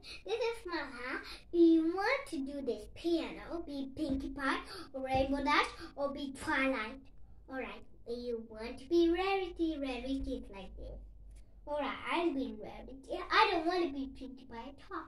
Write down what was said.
This is Maha. Do you want to do this piano? Be Pinkie Pie, or Rainbow Dash, or be Twilight? Alright, you want to be Rarity? Rarity is like this. Alright, I'll be Rarity. I don't want to be Pinkie Pie at all.